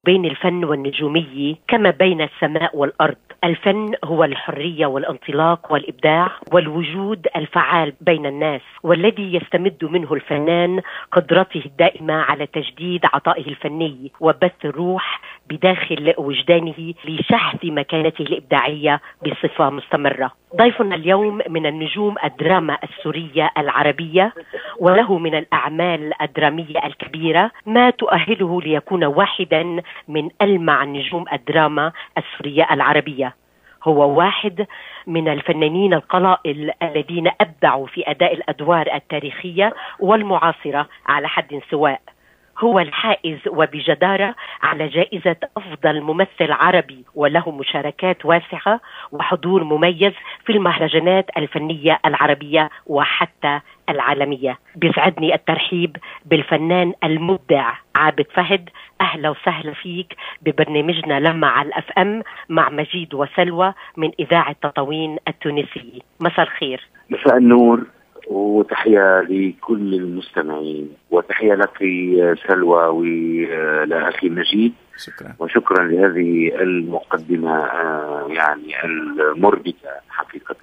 بين الفن والنجومية كما بين السماء والأرض. الفن هو الحرية والانطلاق والإبداع والوجود الفعال بين الناس، والذي يستمد منه الفنان قدرته الدائمة على تجديد عطائه الفني وبث الروح بداخل وجدانه لشحذ مكانته الإبداعية بصفة مستمرة. ضيفنا اليوم من النجوم الدراما السورية العربية، وله من الأعمال الدرامية الكبيرة ما تؤهله ليكون واحدا من ألمع نجوم الدراما السورية العربية. هو واحد من الفنانين القلائل الذين أبدعوا في أداء الأدوار التاريخية والمعاصرة على حد سواء. هو الحائز وبجدارة على جائزة أفضل ممثل عربي، وله مشاركات واسعة وحضور مميز في المهرجانات الفنية العربية وحتى العالمية. بيسعدني الترحيب بالفنان المبدع عابد فهد. أهلا وسهلا فيك ببرنامجنا لما على الأف-ام مع مجيد وسلوى من إذاعة تطاوين التونسية. مساء الخير. مساء النور، وتحية لكل المستمعين، وتحية لك سلوى ولأخي مجيد. شكرا. وشكرا لهذه المقدمة يعني المربكة حقيقة.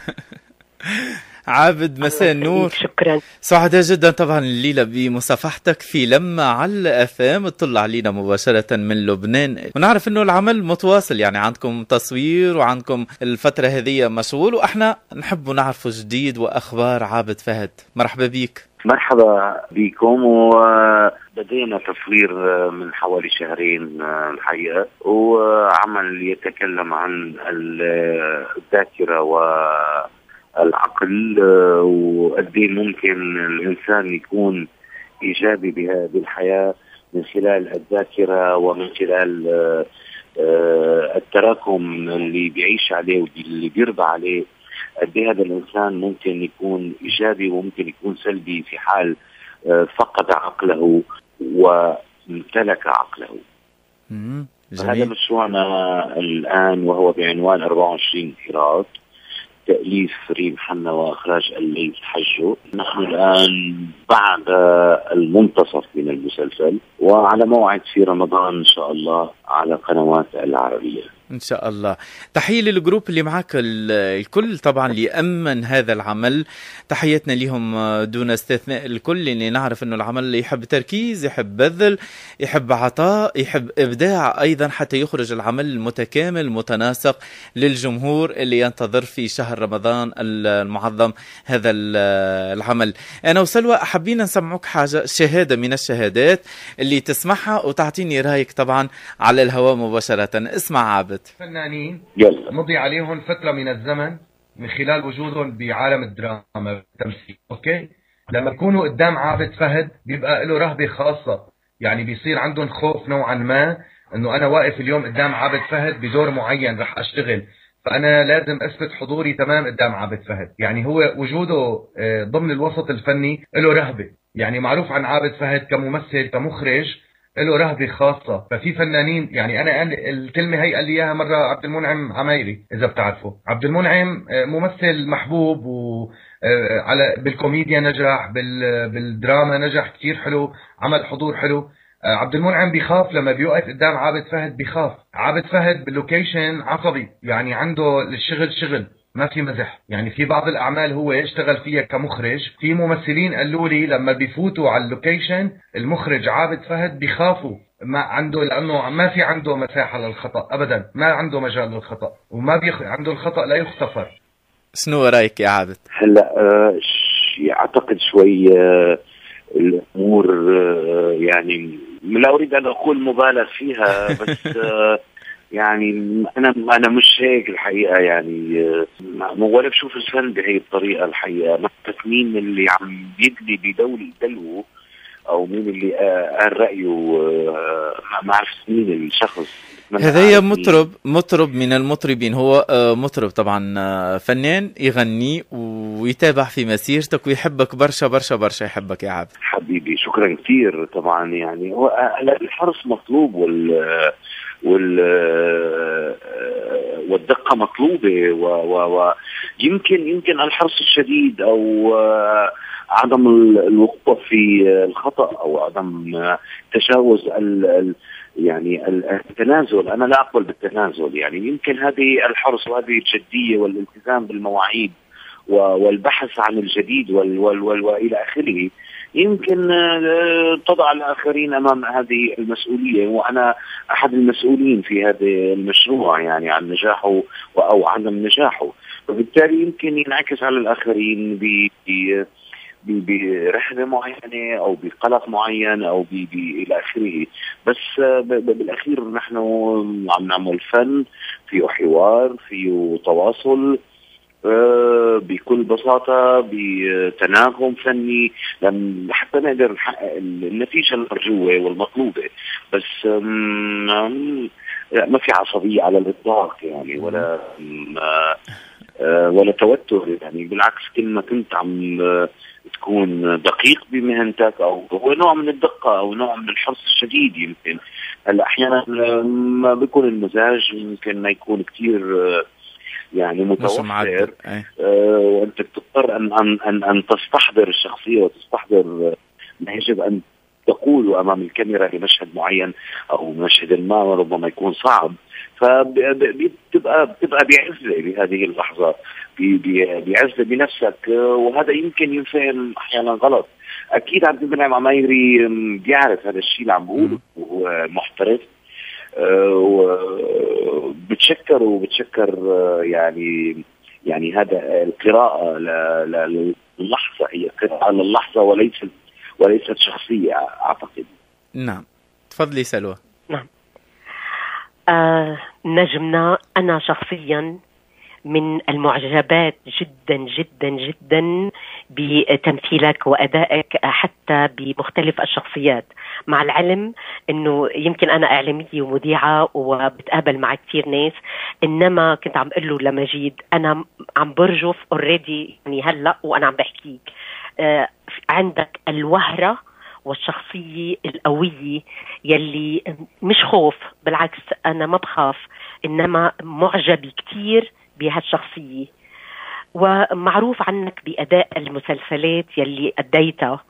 عابد مساء النور. شكرا. سعداء جدا طبعا الليلة بمصافحتك في لما على الأف-ام. اطلع علينا مباشرة من لبنان، ونعرف انه العمل متواصل، يعني عندكم تصوير وعندكم الفترة هذه مشغول، واحنا نحب نعرف جديد واخبار عابد فهد. مرحبا بيك. مرحبا بكم. وبدينا تصوير من حوالي شهرين الحقيقة، وعمل يتكلم عن الذاكرة والعقل، وقديه ممكن الإنسان يكون إيجابي بالحياة من خلال الذاكرة ومن خلال التراكم اللي بيعيش عليه واللي بيرضى عليه. قد هذا الإنسان ممكن يكون إيجابي وممكن يكون سلبي في حال فقد عقله وامتلك عقله. هذا مشروعنا الآن، وهو بعنوان 24 قيراط، تأليف ريم حنا وإخراج الليث حجو. نحن الآن بعد المنتصف من المسلسل، وعلى موعد في رمضان إن شاء الله على قنوات العربية إن شاء الله. تحية للجروب اللي معك الكل طبعا اللي أمن هذا العمل، تحياتنا لهم دون استثناء. الكل اللي نعرف أنه العمل يحب تركيز، يحب بذل، يحب عطاء، يحب إبداع أيضا، حتى يخرج العمل متكامل متناسق للجمهور اللي ينتظر في شهر رمضان المعظم هذا العمل. أنا وسلوى حابين نسمعك حاجة، شهادة من الشهادات اللي تسمعها وتعطيني رأيك طبعا على الهواء مباشرة. اسمع عابد. فنانين مضي عليهم فترة من الزمن من خلال وجودهم بعالم الدراما والتمثيل، اوكي؟ لما يكونوا قدام عابد فهد بيبقى له رهبة خاصة، يعني بيصير عندهم خوف نوعا ما انه انا واقف اليوم قدام عابد فهد بدور معين رح اشتغل، فانا لازم اثبت حضوري تمام قدام عابد فهد. يعني هو وجوده ضمن الوسط الفني له رهبة، يعني معروف عن عابد فهد كممثل كمخرج له رهبة خاصة. ففي فنانين، يعني أنا الكلمة هي قال لي إياها مرة عبد المنعم عمايري، إذا بتعرفه. عبد المنعم ممثل محبوب، وعلى بالكوميديا نجح، بالدراما نجح كتير حلو، عمل حضور حلو. عبد المنعم بيخاف لما بيوقف قدام عابد فهد، بيخاف. عابد فهد باللوكيشن عصبي، يعني عنده الشغل شغل، ما في مزح. يعني في بعض الأعمال هو يشتغل فيها كمخرج، في ممثلين قالوا لي لما بيفوتوا على اللوكيشن المخرج عابد فهد بيخافوا ما عنده، لأنه ما في عنده مساحة للخطأ أبدا، ما عنده مجال للخطأ، وما عنده الخطأ لا يغتفر. شنو رأيك يا عابد؟ هلا أعتقد شوي الأمور يعني لا أريد أن أقول مبالغ فيها، بس يعني أنا مش هيك الحقيقة. يعني ولا بشوف الفن بهي الطريقة الحقيقة. ما مين اللي عم يدلي بدلو أو مين اللي قال رأيه، ما أعرف مين الشخص. هذا مطرب من المطربين، هو مطرب طبعا، فنان يغني ويتابع في مسيرتك ويحبك برشا برشا برشا، يحبك يا عابد. حبيبي شكرا كثير. طبعا يعني هو الحرص مطلوب والدقة مطلوبة، ويمكن الحرص الشديد أو عدم الوقوع في الخطأ أو عدم تجاوز يعني التنازل، أنا لا أقبل بالتنازل. يعني يمكن هذه الحرص وهذه الجدية والالتزام بالمواعيد والبحث عن الجديد وإلى آخره يمكن تضع الآخرين أمام هذه المسؤولية، وأنا أحد المسؤولين في هذا المشروع يعني عن نجاحه أو عدم نجاحه، وبالتالي يمكن ينعكس على الآخرين برحلة معينة أو بقلق معين أو إلى آخره. بس بالأخير نحن عم نعمل فن فيه حوار فيه تواصل بكل بساطة بتناغم فني حتى نقدر نحقق النتيجة المرجوة والمطلوبة. بس ما في عصبية على الإطلاق يعني ولا توتر. يعني بالعكس كل ما كنت عم تكون دقيق بمهنتك أو هو نوع من الدقة أو نوع من الحرص الشديد. يمكن هلا أحيانا ما بيكون المزاج يمكن ما يكون كتير يعني متوفر، وأنت بتضطر أن تستحضر الشخصية وتستحضر ما يجب أن تقوله أمام الكاميرا لمشهد معين أو مشهد ما ربما يكون صعب، فبتبقى بعزلة بهذه اللحظة، بعزلة بنفسك، وهذا يمكن ينفهم أحيانا غلط. أكيد عبد المنعم عمايري بيعرف هذا الشيء اللي عم بقوله ومحترف، وبتشكر يعني هذا القراءة للحظة، هي قراءة للحظة وليست شخصية أعتقد. نعم، تفضلي سلوى. نعم، نجمنا أنا شخصيا من المعجبات جدا جدا جدا بتمثيلك وأدائك حتى بمختلف الشخصيات، مع العلم أنه يمكن أنا إعلامية ومذيعة وبتقابل مع كتير ناس، إنما كنت عم قله لمجيد أنا عم برجف already يعني هلأ وأنا عم بحكيك. عندك الوهرة والشخصية القوية يلي مش خوف، بالعكس أنا ما بخاف، إنما معجب كتير بهالشخصية. ومعروف عنك بأداء المسلسلات يلي أديتها.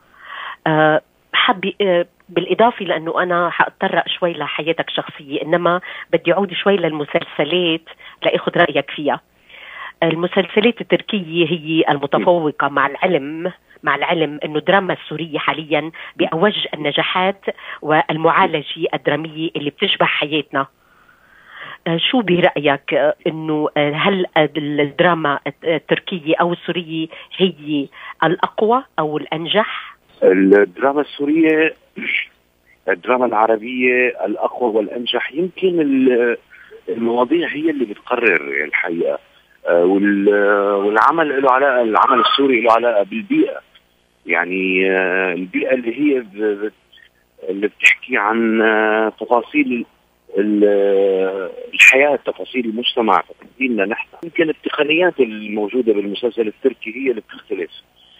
بالإضافة لأنه أنا حأتطرق شوي لحياتك الشخصية، إنما بدي أعود شوي للمسلسلات لأخذ رأيك فيها. المسلسلات التركية هي المتفوقة، مع العلم أنه الدراما السورية حاليا بأوج النجاحات والمعالجة الدرامية اللي بتشبه حياتنا. شو برأيك أنه هل الدراما التركية أو السورية هي الأقوى أو الأنجح؟ الدراما السورية، الدراما العربية الأقوى والأنجح. يمكن المواضيع هي اللي بتقرر الحقيقة، والعمل له علاقة، العمل السوري له علاقة بالبيئة. يعني البيئة اللي هي اللي بتحكي عن تفاصيل الحياة، تفاصيل المجتمع، تفاصيلنا نحن. يمكن التقنيات الموجودة بالمسلسل التركي هي اللي بتختلف.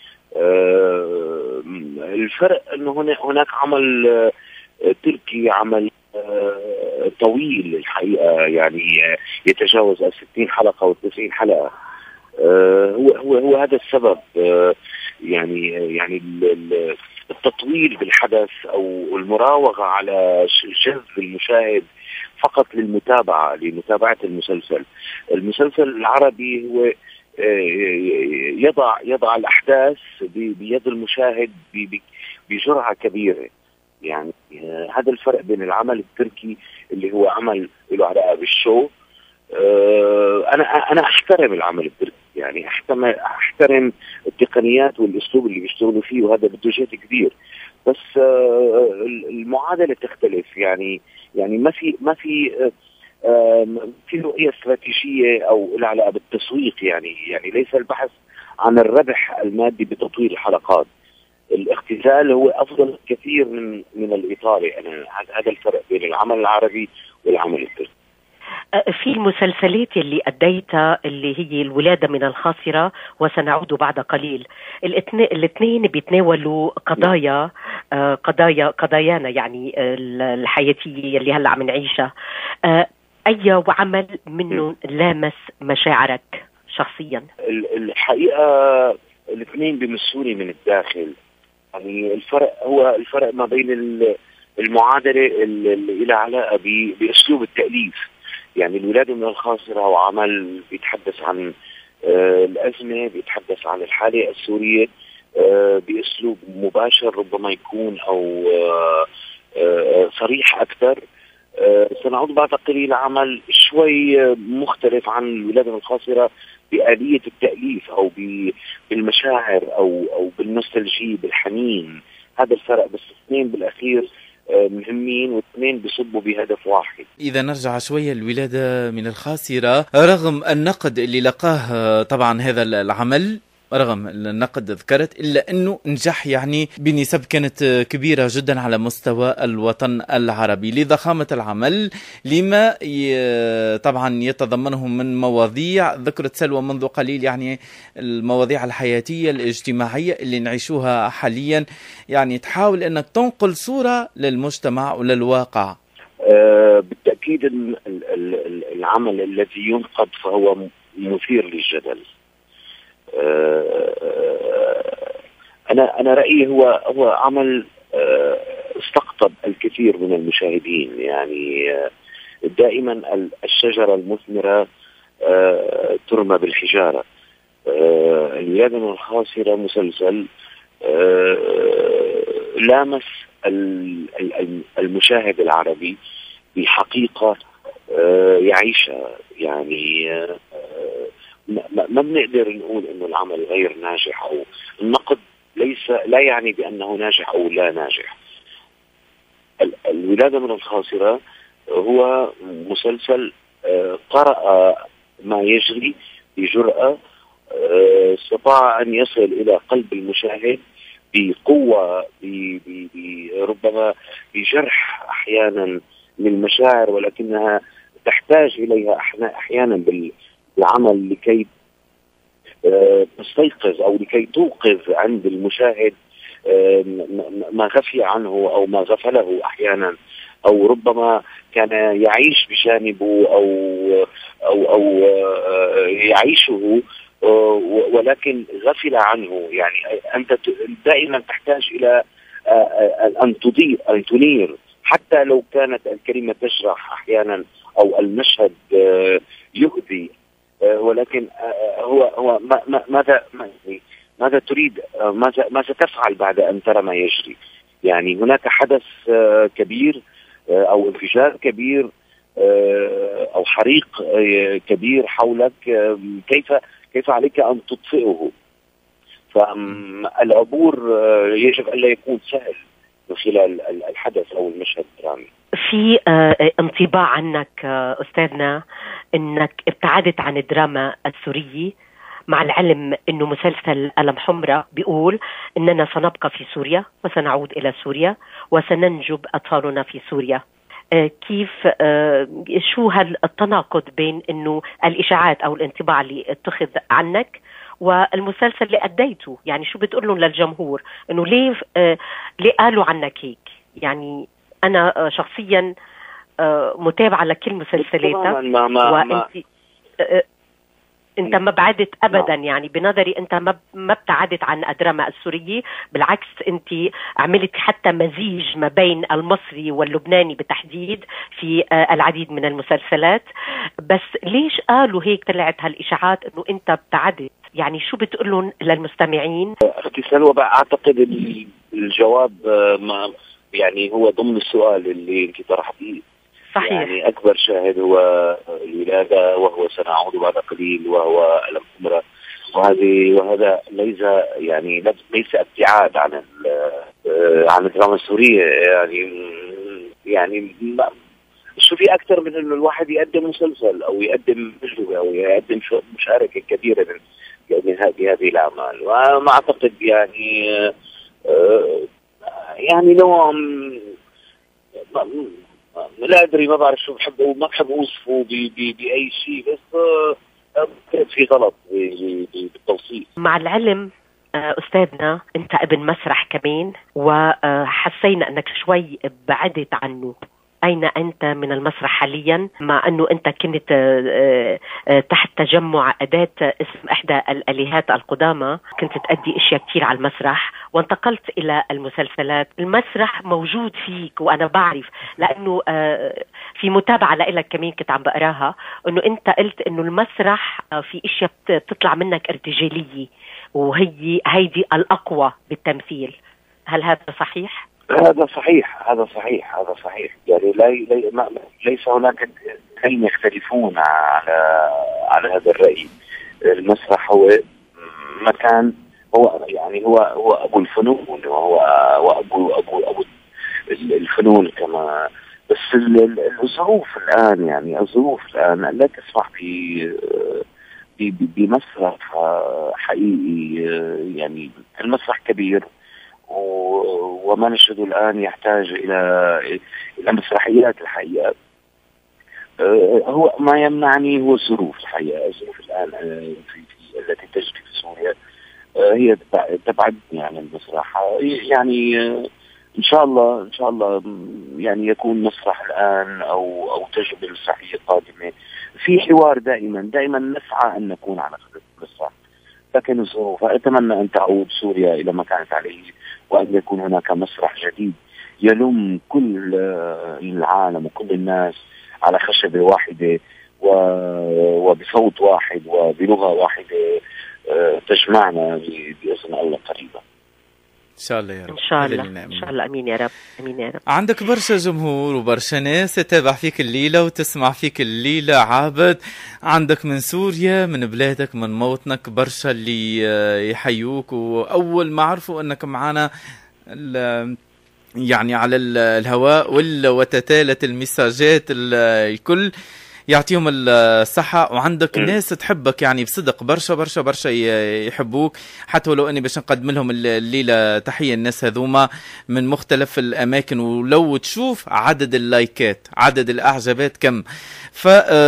الفرق أنه هناك عمل تركي، عمل طويل الحقيقة، يعني يتجاوز 60 حلقة و 90 حلقة. هو هذا السبب. يعني التطويل بالحدث أو المراوغة على جذب المشاهد فقط لمتابعة المسلسل. المسلسل العربي هو يضع الأحداث بيد المشاهد بجرعة كبيرة. يعني هذا الفرق بين العمل التركي اللي هو عمل له علاقة بالشو. أنا أحترم العمل التركي، يعني أحترم التقنيات والأسلوب اللي بيشتغلوا فيه، وهذا بده جهد كبير. بس المعادلة تختلف. يعني ما في رؤية استراتيجية أو لها علاقة بالتسويق. يعني ليس البحث عن الربح المادي بتطوير الحلقات. الاختزال هو أفضل كثير من الإطالة. هذا الفرق بين العمل العربي والعمل التركي. في المسلسلات اللي أديتها اللي هي الولادة من الخاصرة وسنعود بعد قليل، الاثنين بيتناولوا قضايانا يعني الحياتية اللي هلأ عم نعيشها. أي عمل منه لامس مشاعرك شخصيا؟ الحقيقة الاثنين بمسوني من الداخل. يعني الفرق هو الفرق ما بين المعادلة اللي لها علاقة بأسلوب التأليف. يعني الولادة من الخاصرة هو عمل بيتحدث عن الأزمة، بيتحدث عن الحالة السورية بأسلوب مباشر ربما يكون أو صريح أكثر. سنعود بعد قليل عمل شوي مختلف عن الولادة الخاصرة بآلية التأليف أو بالمشاعر أو بالنوستالجي بالحنين. هذا الفرق، بس اثنين بالأخير مهمين واثنين بيصبوا بهدف واحد. إذا نرجع شوية الولادة من الخاسرة، رغم النقد اللي لقاه طبعا هذا العمل، رغم النقد ذكرت، إلا أنه نجح يعني بنسب كانت كبيرة جدا على مستوى الوطن العربي لضخامة العمل، لما طبعا يتضمنه من مواضيع ذكرت سلوى منذ قليل، يعني المواضيع الحياتية الاجتماعية اللي نعيشوها حاليا، يعني تحاول أنك تنقل صورة للمجتمع وللواقع. بالتأكيد العمل الذي ينقد فهو مثير للجدل. أنا رأيي هو عمل استقطب الكثير من المشاهدين. يعني دائما الشجرة المثمرة ترمى بالحجارة. الولادة من الخاصرة مسلسل لامس المشاهد العربي بحقيقة يعيشها. يعني ما بنقدر نقول انه العمل غير ناجح، او النقد لا يعني بانه ناجح او لا ناجح. الولادة من الخاصرة هو مسلسل قرأ ما يجري بجرأة، استطاع ان يصل الى قلب المشاهد بقوة، ربما بجرح احيانا للمشاعر، ولكنها تحتاج اليها احيانا بالعمل لكي تستيقظ او لكي توقظ عند المشاهد ما غفي عنه او ما غفله احيانا، او ربما كان يعيش بجانبه او يعيشه ولكن غفل عنه. يعني انت دائما تحتاج الى ان تضيء، ان تنير، حتى لو كانت الكلمة تجرح احيانا او المشهد يؤذي، ولكن هو ماذا تريد، ماذا تفعل بعد ان ترى ما يجري؟ يعني هناك حدث كبير او انفجار كبير او حريق كبير حولك، كيف عليك ان تطفئه؟ فالعبور يجب ان لا يكون سهل من خلال الحدث او المشهد الدرامي. في انطباع عنك أستاذنا أنك ابتعدت عن الدراما السورية، مع العلم أنه مسلسل قلم حمراء بيقول أننا سنبقى في سوريا وسنعود إلى سوريا وسننجب أطفالنا في سوريا. كيف شو هالتناقض بين أنه الإشاعات أو الانطباع اللي اتخذ عنك والمسلسل اللي أديته؟ يعني شو بتقولون للجمهور أنه ليه قالوا عنك هيك؟ يعني أنا شخصيا متابعة لكل مسلسلاتك، وأنت ما بعدت أبدا. يعني بنظري أنت ما ابتعدت عن الدراما السورية، بالعكس أنت عملت حتى مزيج ما بين المصري واللبناني بالتحديد في العديد من المسلسلات. بس ليش قالوا هيك؟ طلعت هالإشاعات أنه أنت ابتعدت. يعني شو بتقولون للمستمعين؟ أختي سلوى، أعتقد الجواب يعني هو ضمن السؤال اللي انت طرحتيه. صحيح. يعني اكبر شاهد هو الولادة، وهو سنعود بعد قليل، وهو قلم حمراء، وهذا ليس ابتعاد عن الدراما السورية. يعني شو في اكثر من انه الواحد يقدم مسلسل او يقدم تجربة او يقدم مشاركة كبيرة من هذه الاعمال. وما اعتقد يعني نوع لا أدري، ما بعرف شو بحب وما بحب أوصفه بأي شيء، بس في غلط بالتوصيف. مع العلم أستاذنا أنت ابن مسرح كمان، وحسينا أنك شوي بعدت عنه أين أنت من المسرح حاليا، مع أنه أنت كنت تحت تجمع أداة اسم إحدى الآلهات القدامى، كنت تأدي أشياء كتير على المسرح وانتقلت إلى المسلسلات. المسرح موجود فيك وأنا بعرف، لأنه في متابعة لك كمان كنت عم بقراها أنه أنت قلت أنه المسرح في أشياء بتطلع منك ارتجالية، وهي هيدي الأقوى بالتمثيل. هل هذا صحيح؟ هذا صحيح يعني ليس هناك اثنين يختلفون على هذا الرأي. المسرح هو مكان، هو أبو الفنون، وهو أبو الفنون كما. بس الظروف الآن لا تسمح بمسرح حقيقي. يعني المسرح كبير، وما نشهده الآن يحتاج إلى مسرحيات الحقيقة. هو ما يمنعني هو الظروف الحقيقة. الظروف الآن التي تجري في سوريا هي تبعدني عن المسرح. يعني إن شاء الله يعني يكون مسرح الآن أو تجربة مسرحية قادمة في حوار. دائما نسعى أن نكون على خط المسرح، لكن الظروف. أتمنى أن تعود سوريا إلى ما كانت عليه، وأن يكون هناك مسرح جديد يلم كل العالم وكل الناس على خشبة واحدة وبصوت واحد وبلغة واحدة تجمعنا بإذن الله قريبا. إن شاء الله يا رب. إن شاء الله. أمين يا رب. عندك برشا جمهور وبرشا ناس تتابع فيك الليلة وتسمع فيك الليلة. عابد، عندك من سوريا، من بلادك، من موطنك، برشا اللي يحيوك، وأول ما عرفوا أنك معنا يعني على الهواء وتتالت المساجات الكل يعطيهم الصحة. وعندك ناس تحبك يعني بصدق، برشا يحبوك، حتى ولو اني باش نقدم لهم الليلة تحية الناس هذوما من مختلف الاماكن. ولو تشوف عدد اللايكات، عدد الاعجابات كم. ف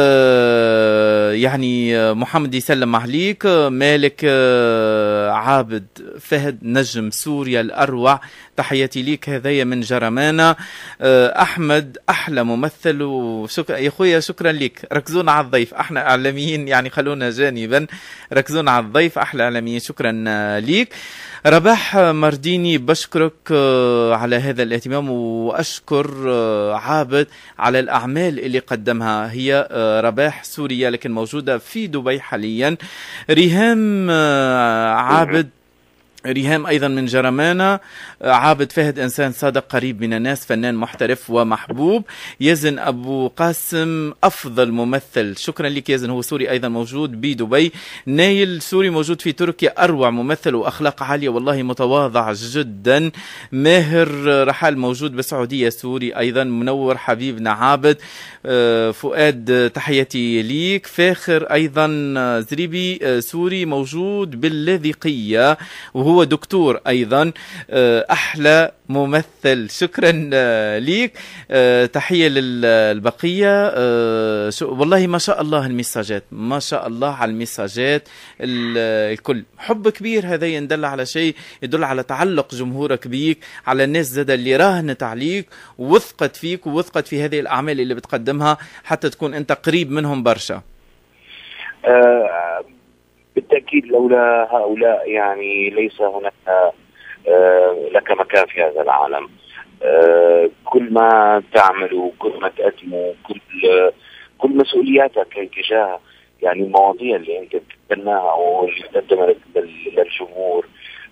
يعني محمد يسلم عليك. مالك عابد فهد، نجم سوريا الأروع، تحياتي ليك. هذايا من جرمانة. أحمد أحلى ممثل، وشكرا يا أخويا، شكرا لك. ركزونا على الضيف، احنا إعلاميين يعني خلونا جانبا، ركزونا على الضيف، أحلى إعلاميين. شكرا ليك. رباح مرديني، بشكرك على هذا الاهتمام، وأشكر عابد على الأعمال اللي قدمها. هي رباح سورية لكن موجودة في دبي حاليا. ريهام عابد، ريهام أيضا من جرمانة. عابد فهد إنسان صادق قريب من الناس، فنان محترف ومحبوب. يزن أبو قاسم أفضل ممثل، شكرا لك يزن، هو سوري أيضا موجود بدبي. نايل سوري موجود في تركيا، أروع ممثل وأخلاق عالية والله، متواضع جدا. ماهر رحال موجود بالسعودية، سوري أيضا، منور حبيبنا عابد. فؤاد تحياتي ليك. فاخر أيضا زريبي سوري موجود باللاذقية، وهو دكتور أيضا، أحلى ممثل. شكرا ليك. تحية للبقية. والله ما شاء الله المساجات، ما شاء الله على المساجات الكل. حب كبير، هذا يدل على شيء، يدل على تعلق جمهورك بيك، على الناس زاد اللي راهنت عليك ووثقت فيك ووثقت في هذه الأعمال اللي بتقدمها حتى تكون أنت قريب منهم برشا. بالتأكيد لولا هؤلاء يعني ليس هناك لك مكان في هذا العالم. كل ما تعمل وكل ما تقدم، كل مسؤولياتك تجاه يعني المواضيع اللي انت بتتبناها واللي تقدمها للجمهور،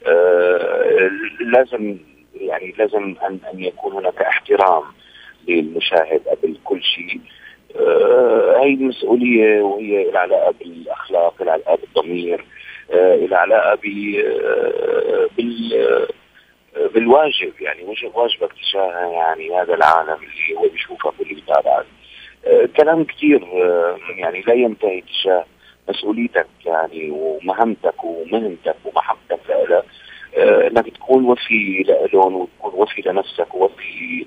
لازم ان يكون هناك احترام للمشاهد قبل كل شيء. هاي المسؤولية، وهي العلاقة بالأخلاق، العلاقة بالضمير، العلاقة بالواجب، يعني واجبك تجاه يعني هذا العالم اللي هو بيشوفك واللي بيتابعك. كلام كتير يعني لا ينتهي تجاه مسؤوليتك يعني ومهمتك ومهنتك ومحبتك لها، انك تكون وفي لهم وتكون وفي لنفسك ووفي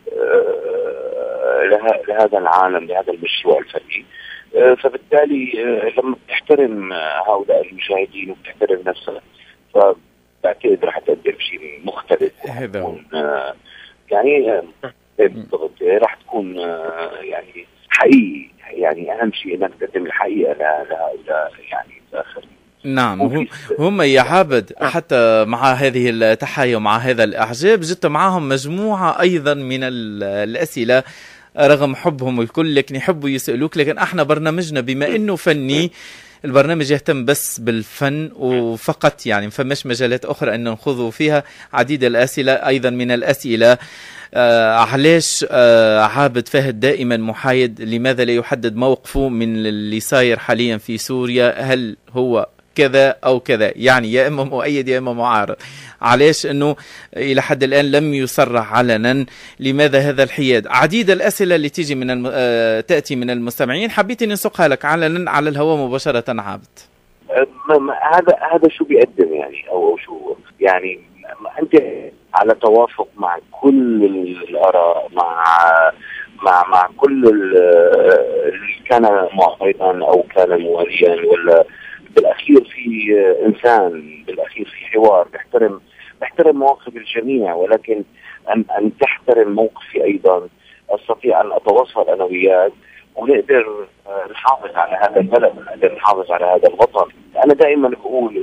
لهذا العالم، لهذا المشروع الفني. فبالتالي لما بتحترم هؤلاء المشاهدين وبتحترم نفسك، فبعتقد رح تقدم شيء مختلف. يعني بالضبط رح تكون يكون يعني حقيقي. يعني اهم شيء انك تقدم الحقيقه لا يعني الاخرين. نعم، هم يا عابد حتى مع هذه التحايا ومع هذا الإعجاب جبت معهم مجموعة أيضا من الأسئلة رغم حبهم الكل، لكن يحبوا يسألوك. لكن احنا برنامجنا بما انه فني، البرنامج يهتم بس بالفن وفقط، يعني ما فماش مجالات أخرى أن نخوضوا فيها. عديد الأسئلة أيضا من الأسئلة علاش عابد فهد دائما محايد؟ لماذا لا يحدد موقفه من اللي صاير حاليا في سوريا؟ هل هو كذا أو كذا، يعني يا إما مؤيد يا إما معارض؟ علاش أنه إلى حد الآن لم يصرح علنا؟ لماذا هذا الحياد؟ عديد الأسئلة اللي تيجي تأتي من المستمعين، حبيت أن نسوقها لك علنا على الهواء مباشرة. عابد هذا شو بيقدم يعني أو شو يعني؟ أنت على توافق مع كل الآراء، مع كل اللي كان معارضا أو كان مواليا، ولا بالأخير في إنسان، بالأخير في حوار بيحترم مواقف الجميع، ولكن أن تحترم موقفي أيضا. أستطيع أن أتواصل أنا وياك ونقدر نحافظ على هذا البلد، نقدر نحافظ على هذا الوطن. أنا دائما بقول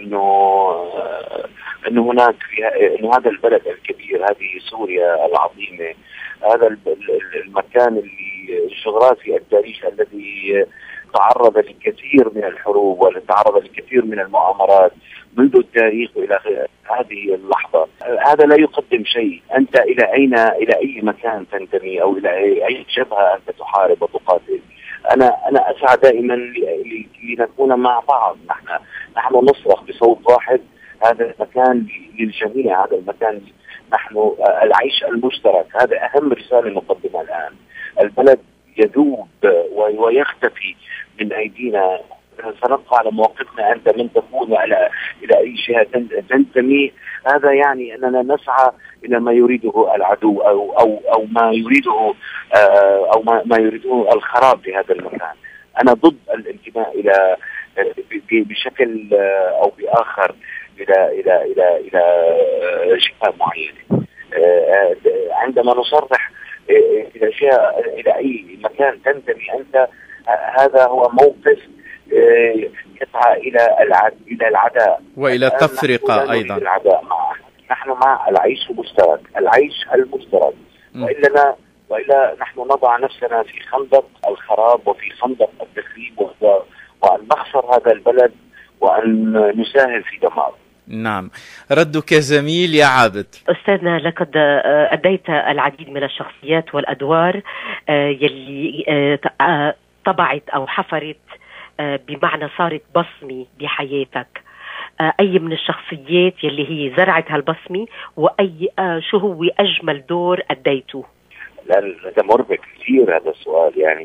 إنه هناك إنه هذا البلد الكبير، هذه سوريا العظيمة، هذا المكان الجغرافي التاريخي الذي تعرض لكثير من الحروب وتعرض لكثير من المؤامرات منذ التاريخ إلى هذه اللحظة. هذا لا يقدم شيء. أنت إلى أي مكان تنتمي أو إلى أي جبهة أنت تحارب وتقاتل. أنا أسعى دائما لنكون مع بعض. نحن نصرخ بصوت واحد، هذا المكان للجميع، هذا المكان نحن العيش المشترك. هذا أهم رسالة نقدمها الآن. البلد يذوب ويختفي من أيدينا، سنبقى على مواقفنا. أنت من تكون إلى أي جهة تنتمي، هذا يعني أننا نسعى إلى ما يريده العدو أو ما يريده أو ما يريده الخراب لهذا المكان. أنا ضد الانتماء إلى بشكل أو بآخر إلى جهة معينة. عندما نصرح إلى أي مكان تنتمي أنت، هذا هو موقف يسعى إلى العداء وإلى التفرقة أيضا. نحن مع العيش المشترك. وإلا نحن نضع نفسنا في خندق الخراب وفي خندق التخريب، وأن نخسر هذا البلد وأن نساهم في دماره. نعم، ردك جميل يا عابد. أستاذنا، لقد أديت العديد من الشخصيات والأدوار يلي طبعت أو حفرت، بمعنى صارت بصمي بحياتك. أي من الشخصيات يلي هي زرعت هالبصمي، وأي شو هو أجمل دور أديته؟ لا ده مربك كثير هذا السؤال يعني.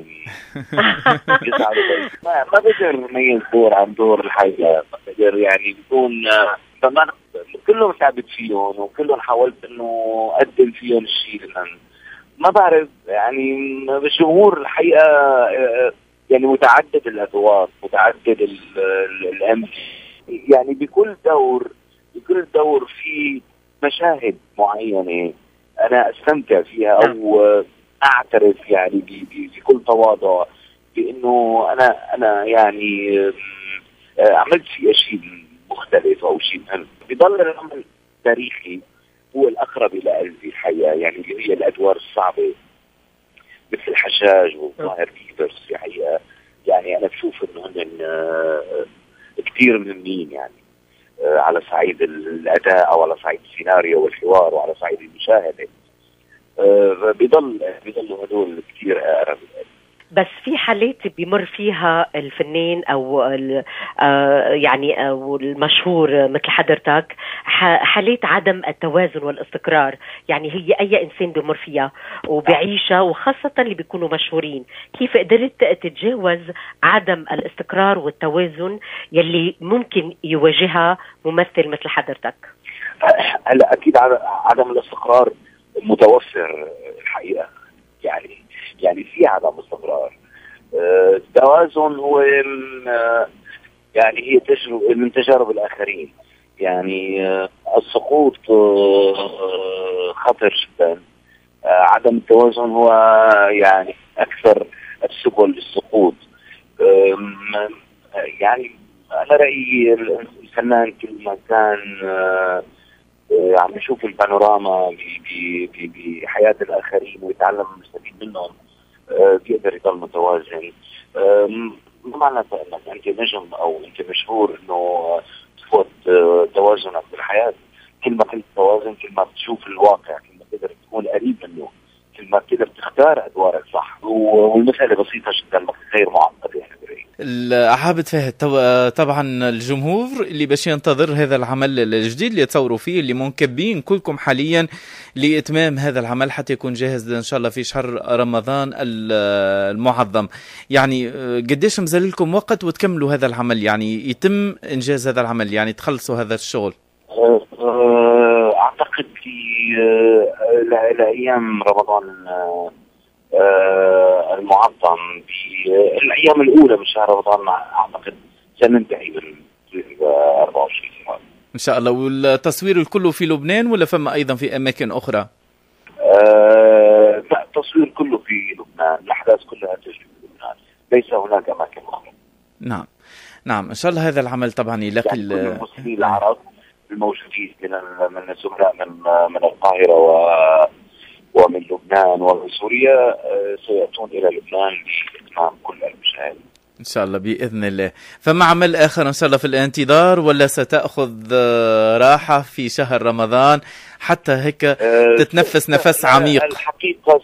ما بقدر نميز دور عن دور الحقيقة. ما بقدر يعني بيكون كلهم تعبت فيهم وكلهم حاولت انه اقدم فيهم الشيء، لان ما بعرف يعني الجمهور الحقيقة يعني متعدد الادوار، متعدد الامثله. يعني بكل دور في مشاهد معينة أنا أستمتع فيها أو أعترف يعني بكل تواضع بأنه أنا يعني عملت فيه شيء مختلف أو شيء مهم. بضل العمل التاريخي هو الأقرب إلى قلبي الحقيقة، يعني اللي هي الأدوار الصعبة مثل الحجاج والظاهر بيبرس الحقيقة. يعني أنا بشوف إنه هن كثير مهمين يعني على صعيد الأداء أو على صعيد السيناريو والحوار وعلى صعيد المشاهدة. بيضلوا هدول كثير أقرب. بس في حالات بيمر فيها الفنان أو يعني أو المشهور مثل حضرتك، حالات عدم التوازن والاستقرار. يعني هي أي إنسان بيمر فيها وبيعيشها، وخاصة اللي بيكونوا مشهورين. كيف قدرت تتجاوز عدم الاستقرار والتوازن يلي ممكن يواجهها ممثل مثل حضرتك؟ هلا أكيد عدم الاستقرار متوفر الحقيقة. يعني في عدم استقرار. التوازن هو يعني هي تجربة من تجارب الآخرين. يعني السقوط خطر جدا، عدم التوازن هو يعني أكثر السبل للسقوط. يعني أنا رأيي الفنان كل ما كان عم يشوف البانوراما بحياة الآخرين ويتعلم ويستفيد منهم بيقدر يضل متوازن. ما معناته انك انت نجم او انت مشهور انه تفوت توازنك بالحياة. كل ما كنت توازن، كل ما بتشوف الواقع، كل ما تقدر تكون قريب منه، كل ما بتقدر تختار ادوارك صح. والمسألة بسيطة جدا، غير معقدة يعني. عابد فهد، طبعا الجمهور اللي باش ينتظر هذا العمل الجديد اللي تصوروا فيه، اللي منكبين كلكم حاليا لإتمام هذا العمل حتى يكون جاهز إن شاء الله في شهر رمضان المعظم، يعني قديش مزللكم وقت وتكملوا هذا العمل، يعني يتم إنجاز هذا العمل، يعني تخلصوا هذا الشغل؟ أعتقد في لأيام رمضان المعظم، بالأيام الأولى من شهر رمضان أعتقد سننتهي بال 24 ساعة إن شاء الله. والتصوير الكله في لبنان ولا فما أيضا في أماكن أخرى؟ لا، التصوير كله في لبنان، الأحداث كلها تجري في لبنان، ليس هناك أماكن أخرى. نعم نعم، إن شاء الله هذا العمل طبعا يلاقي يعني كل المسلمين العرب الموجودين من الزملاء من القاهرة ومن لبنان ومن سوريا سيأتون إلى لبنان لإتمام كل المشاهد إن شاء الله بإذن الله. فما عمل آخر إن شاء الله في الانتظار، ولا ستأخذ راحة في شهر رمضان حتى هيك تتنفس نفس عميق؟ الحقيقة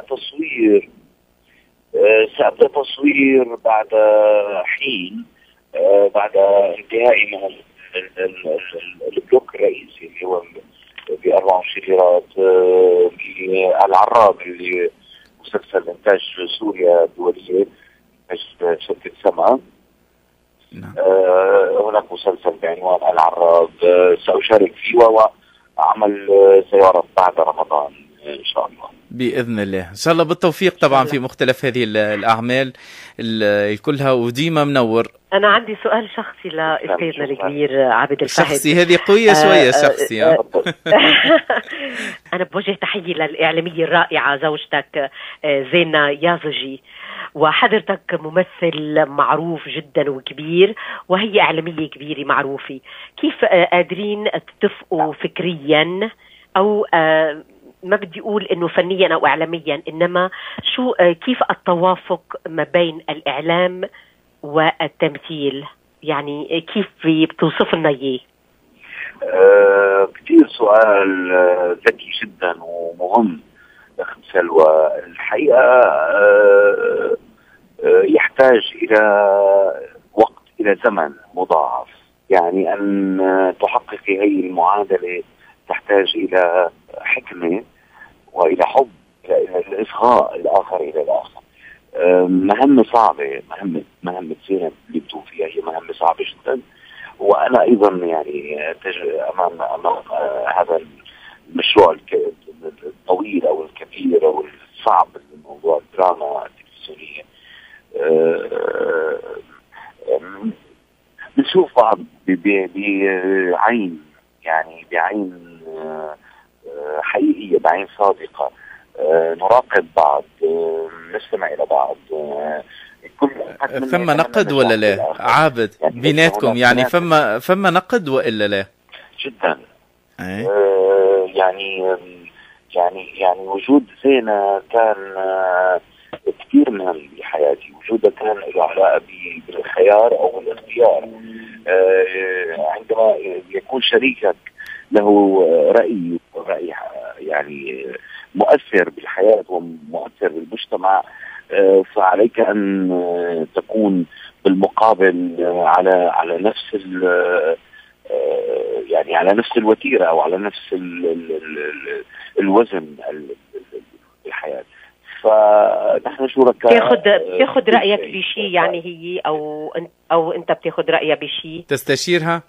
سأبدأ تصوير بعد حين، بعد انتهائي من البلوك الرئيسي اللي هو ب 24 شيرات العراب، اللي مسلسل إنتاج سوريا الدولية، شركة سما. نعم. هناك مسلسل بعنوان العراب سأشارك فيه، وعمل سيارة بعد رمضان إن شاء الله بإذن الله. إن شاء الله بالتوفيق طبعا في مختلف هذه الأعمال كلها، وديما منور. أنا عندي سؤال شخصي لأستاذنا الكبير عابد الفهد. شخصي هذه قوية شوية شخصي. أنا بوجه تحية للإعلامية الرائعة زوجتك زينة يازجي، وحضرتك ممثل معروف جدا وكبير، وهي إعلامية كبيرة معروفة. كيف قادرين تتفقوا فكريا، أو ما بدي أقول إنه فنيا أو إعلاميا، إنما كيف التوافق ما بين الإعلام والتمثيل؟ يعني كيف بتوصف لنا إياه؟ كتير سؤال ذكي جدا ومهم أخت سلوى. الحقيقة يحتاج إلى وقت، إلى زمن مضاعف. يعني أن تحققي هذه المعادلة تحتاج إلى حكمة وإلى حب، إلى الإصغاء الآخر إلى الآخر. مهمة صعبة، مهمة زينب اللي بتقوم فيها هي مهمة صعبة جدا. وأنا أيضا يعني أمام هذا المشروع الطويل أو الكبير أو الصعب، الموضوع الدراما التلفزيونية. بنشوف بعض بعين، يعني بعين حقيقية، بعين صادقة. نراقب بعض، نستمع إلى بعض. فما نقد ولا لا عابد يعني بيناتكم؟ يعني فما نقد وإلا لا؟ جدا. يعني وجود زينة كان كثير مهم بحياتي. وجودها كان له علاقة بالخيار أو بالاختيار. عندما يكون شريكك له رأي يعني مؤثر بالحياة ومؤثر بالمجتمع، فعليك أن تكون بالمقابل على نفس يعني على نفس الوتيرة أو على نفس الوزن بالحياة. فنحن شركاء. بتاخد رأيك بشيء، يعني هي أو أنت بتاخد رأيها بشيء؟ تستشيرها؟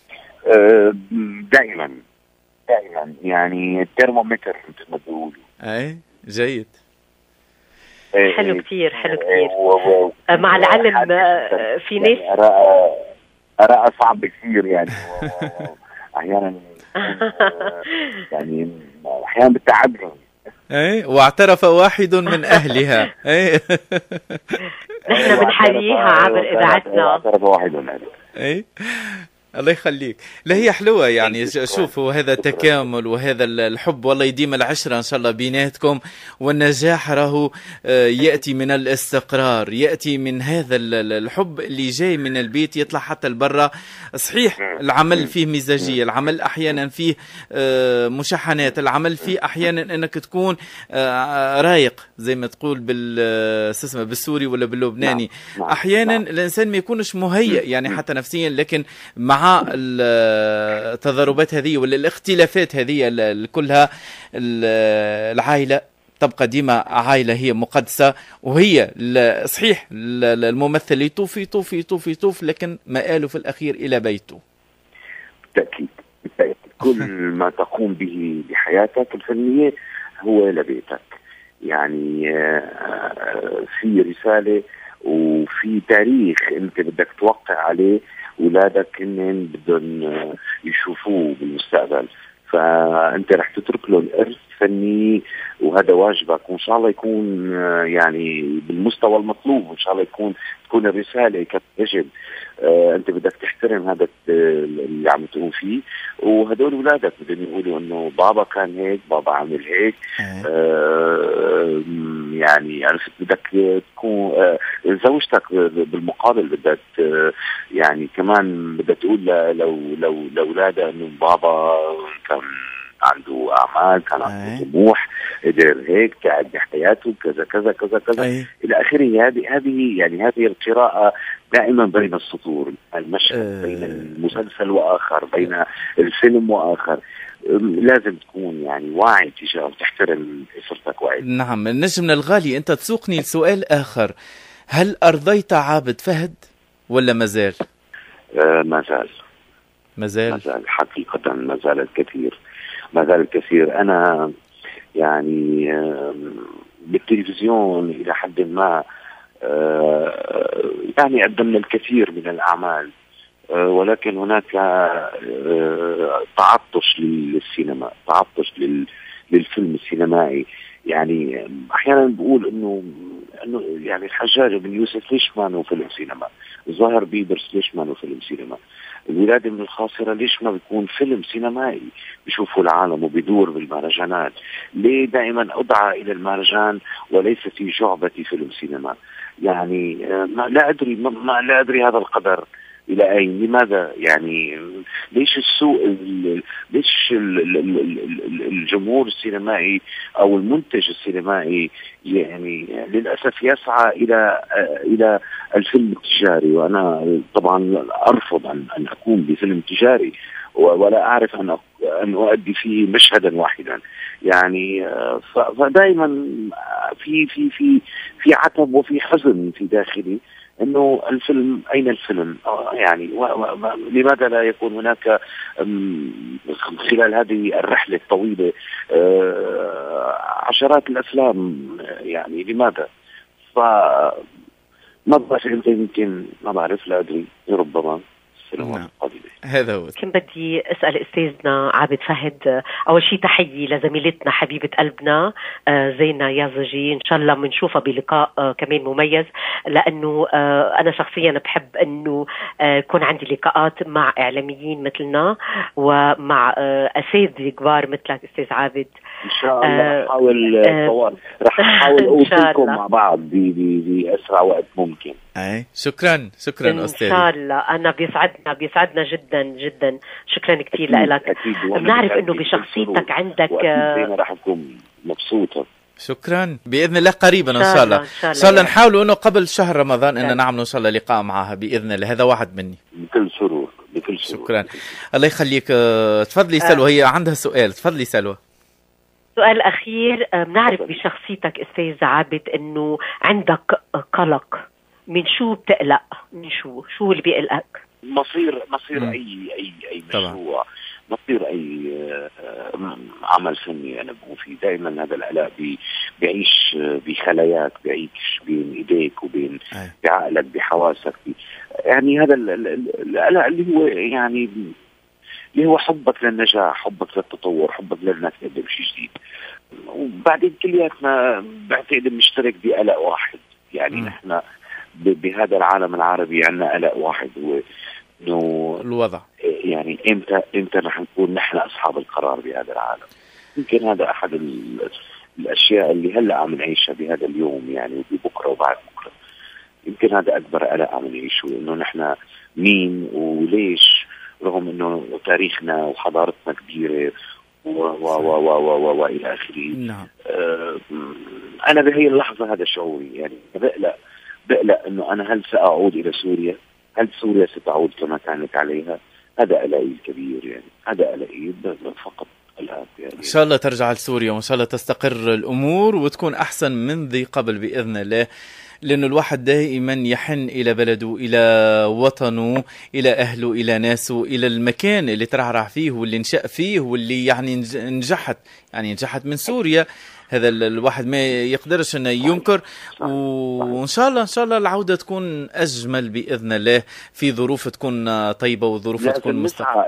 دائما يعني الترمومتر مثل ما بيقولوا. أي جيد. حلو كتير. مع العلم في ناس يعني أراء صعب كثير يعني أحيانا يعني أحيانا بتعبهم ايه واعترف واحد من اهلها. ايه نحن بنحييها عبر اذاعتنا. اعترف واحد من اهلها. ايه الله يخليك. لا هي حلوة يعني. شوفوا هذا التكامل وهذا الحب، والله يديم العشرة إن شاء الله بيناتكم. والنجاح راهو يأتي من الاستقرار، يأتي من هذا الحب اللي جاي من البيت يطلع حتى البرة. صحيح العمل فيه مزاجية، العمل أحيانا فيه مشاحنات، العمل فيه أحيانا أنك تكون رايق زي ما تقول بالسوري ولا باللبناني. أحيانا الإنسان ما يكونش مهيئ يعني حتى نفسيا، لكن مع التضاربات هذه ولا الاختلافات هذه كلها العائلة تبقى ديما عائلة هي مقدسة. وهي صحيح الممثل يطوف يطوف يطوف يطوف، لكن مآله في الأخير إلى بيته. بالتأكيد كل ما تقوم به بحياتك الفنية هو لبيتك. يعني في رسالة وفي تاريخ انت بدك توقع عليه، اولادك هن بدهم يشوفوه بالمستقبل، فانت رح تترك له الارث فني، وهذا واجبك. وان شاء الله يكون يعني بالمستوى المطلوب، وان شاء الله تكون الرساله كما يجب. انت بدك تحترم هذا اللي عم تقوم فيه، وهدول اولادك بدهم يقولوا انه بابا كان هيك، بابا عمل هيك. يعني عرفت بدك تكون زوجتك بالمقابل بدك يعني كمان بدك تقول لو لاولادها انه بابا كان عنده اعمال، كان عنده طموح، قدر هيك تعب بحياته كذا كذا كذا كذا الى اخره. هذه القراءه دائما بين السطور، المشهد بين المسلسل واخر، بين الفيلم واخر. لازم تكون يعني واعي تجاه وتحترم اسرتك واعي. نعم. النجم الغالي، انت تسوقني لسؤال اخر. هل ارضيت عابد فهد ولا مازال؟ مازال حقيقة ما زال الكثير. أنا يعني بالتلفزيون إلى حد ما يعني قدمنا الكثير من الأعمال، ولكن هناك تعطش للسينما، تعطش للفيلم السينمائي. يعني أحيانا بقول إنه يعني الحجاج بن يوسف ليش ما له فيلم سينما؟ ظاهر بيبرس ليش ما له فيلم سينما؟ الولادة من الخاصرة ليش ما بيكون فيلم سينمائي بيشوفوا العالم وبيدور بالمهرجانات؟ ليه دائما أدعى إلى المهرجان وليس في جعبتي فيلم سينما؟ يعني لا أدري هذا القدر إلى أين؟ لماذا؟ يعني ليش السوق، ليش الجمهور السينمائي أو المنتج السينمائي يعني للأسف يسعى إلى الفيلم التجاري؟ وأنا طبعا أرفض أن أكون بفيلم تجاري، ولا أعرف أن أؤدي فيه مشهدا واحدا. يعني فدائما في عتب وفي حزن في داخلي انه الفيلم، اين الفيلم؟ يعني لماذا لا يكون هناك خلال هذه الرحلة الطويلة عشرات الافلام؟ يعني لماذا؟ ما بعرف، يمكن ما بعرف، لا ادري، ربما السنوات القادمة. هذا هو. كنت بدي أسأل أستاذنا عابد فهد، أول شيء تحيي لزميلتنا حبيبة قلبنا زينة يازجي، إن شاء الله بنشوفها بلقاء كمان مميز، لأنه أنا شخصيا بحب أنه يكون عندي لقاءات مع إعلاميين مثلنا ومع أساتذة كبار مثلك أستاذ عابد. إن شاء الله رح أحاول أوصلكم مع بعض بأسرع وقت ممكن. شكرا أستاذ. إن شاء الله. أنا بيسعدنا جدا جدا. شكرا كثير لك. بنعرف إنه بشخصيتك عندك رح أكون مبسوطة. شكرا. بإذن الله قريبا إن شاء الله. إن شاء الله نحاول إنه قبل شهر رمضان إن نعمل إن شاء الله لقاء معها بإذن الله. هذا وعد مني. بكل سرور. شكرا. الله يخليك. تفضلي سلوى، هي عندها سؤال. تفضلي سلوى. سؤال أخير. بنعرف بشخصيتك أستاذ عابد إنه عندك قلق. من شو بتقلق؟ من شو اللي بيقلقك؟ مصير أي مشروع، مصير أي عمل فني أنا بقوم فيه. دائما هذا القلق بيعيش بخلاياك، بيعيش بين إيديك وبين بعقلك بحواسك. يعني هذا القلق اللي هو يعني اللي هو حبك للنجاح، حبك للتطور، حبك لأنك تقدم شيء جديد. وبعدين كلياتنا بعتقد بنشترك بقلق واحد. يعني نحن بهذا العالم العربي عندنا قلق واحد، هو انه الوضع يعني امتى رح نكون نحن اصحاب القرار بهذا العالم. يمكن هذا احد الاشياء اللي هلا عم نعيشها بهذا اليوم، يعني بكره وبعد بكره. يمكن هذا اكبر قلق عم نعيشه، انه نحن مين وليش، رغم انه تاريخنا وحضارتنا كبيره والى اخره. نعم. انا بهي اللحظه هذا شعوري، يعني بقلق انه انا هل ساعود الى سوريا؟ هل سوريا ستعود كما كانت عليها؟ هذا قلقي الكبير، يعني هذا قلقي فقط. يعني ان شاء الله ترجع لسوريا، وان شاء الله تستقر الامور وتكون احسن من ذي قبل باذن الله، لأنه الواحد دائما يحن إلى بلده، إلى وطنه، إلى أهله، إلى ناسه، إلى المكان اللي ترعرع فيه واللي نشأ فيه واللي يعني نجحت من سوريا. هذا الواحد ما يقدرش انه ينكر. وان شاء الله العوده تكون اجمل باذن الله، في ظروف تكون طيبه وظروف تكون مستقره.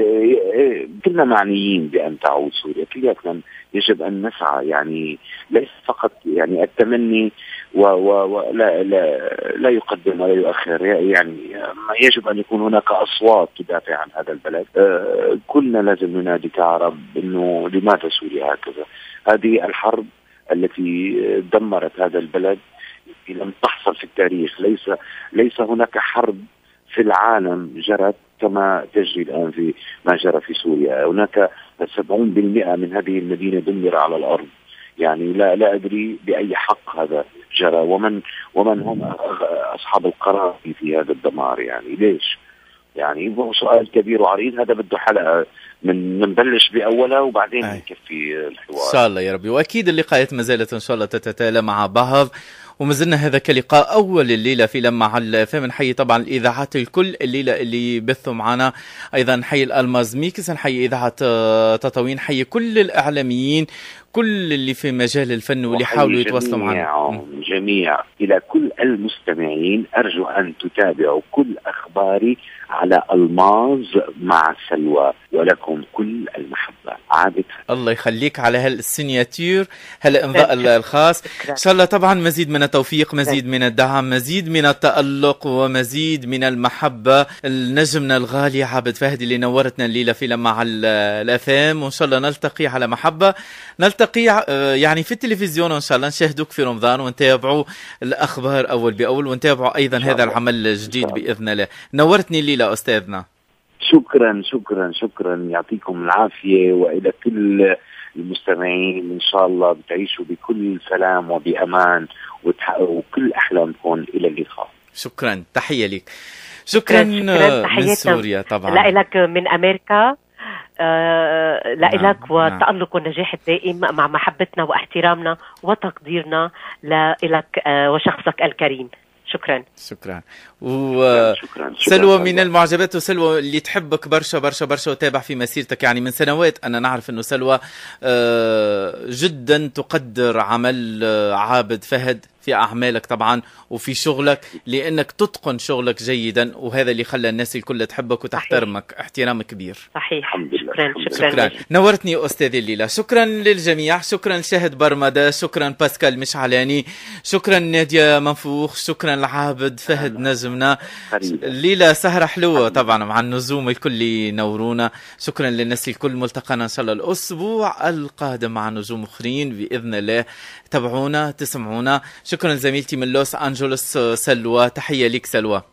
كلنا معنيين بان تعود سوريا، كلنا يجب ان نسعى، يعني ليس فقط يعني التمني ولا لا يقدم ولا يؤخر، يعني يجب ان يكون هناك اصوات تدافع عن هذا البلد. كلنا لازم ننادي كعرب انه لماذا سوريا هكذا؟ هذه الحرب التي دمرت هذا البلد لم تحصل في التاريخ. ليس هناك حرب في العالم جرت كما تجري الآن في ما جرى في سوريا. هناك 70% من هذه المدينة دمر على الأرض. يعني لا أدري بأي حق هذا جرى، ومن هم أصحاب القرار في هذا الدمار. يعني ليش؟ يعني هو سؤال كبير وعريض، هذا بده حلقة نبلش بأولها وبعدين نكفي الحوار إن شاء الله يا ربي. وأكيد اللقاءات ما زالت إن شاء الله تتتالى مع بعض، وما زلنا هذا كلقاء أول الليلة في لمع الفم. نحيي طبعا الإذاعات الكل الليلة اللي بثوا معنا، أيضا نحيي الألماز ميكس، نحيي إذاعة تطاوين، نحيي كل الإعلاميين، كل اللي في مجال الفن واللي حاولوا يتواصلوا معنا. جميع إلى كل المستمعين، أرجو أن تتابعوا كل أخباري على ألماز مع سلوى، ولكم كل المحبة. عادت الله يخليك على هالسينياتير، هالإمضاء الخاص. إن شاء الله طبعا مزيد من التوفيق، مزيد من الدعم، مزيد من التألق، ومزيد من المحبة. النجمنا الغالي عابد فهد اللي نورتنا الليلة في لمع الأفام، وإن شاء الله نلتقي على محبة، نلتقي يعني في التلفزيون، وإن شاء الله نشاهدوك في رمضان ونتابعوا الأخبار أول بأول، ونتابعوا أيضا هذا العمل الجديد بإذن الله. نورتني الليلة أستاذنا. شكرا يعطيكم العافية، وإلى كل المستمعين إن شاء الله بتعيشوا بكل سلام وبأمان وتحققوا كل أحلامكم. إلى اللقاء. شكرا، تحية لك. شكرا من سوريا طبعا، لا لك من أمريكا، لك والتألق والنجاح الدائم مع محبتنا واحترامنا وتقديرنا لك وشخصك الكريم. شكرا. سلوى من المعجبات، وسلوى اللي تحبك برشا برشا برشا وتابع في مسيرتك يعني من سنوات. أنا نعرف أنه سلوى جدا تقدر عمل عابد فهد في أعمالك طبعا وفي شغلك، لأنك تتقن شغلك جيدا، وهذا اللي خلى الناس الكل تحبك وتحترمك احترام كبير. صحيح. شكرا. نورتني أستاذي الليلة. شكرا للجميع، شكرا شاهد برمدة، شكرا باسكال مشعلاني، شكرا نادية منفوخ، شكرا لعابد فهد نجمنا. الليلة سهرة حلوة طبعا مع النجوم الكل ينورونا. شكرا للناس الكل، ملتقانا إن شاء الله الأسبوع القادم مع نجوم أخرين بإذن الله. تابعونا، تسمعونا. شكرا لزميلتي من لوس أنجلوس سلوى، تحية لك سلوى.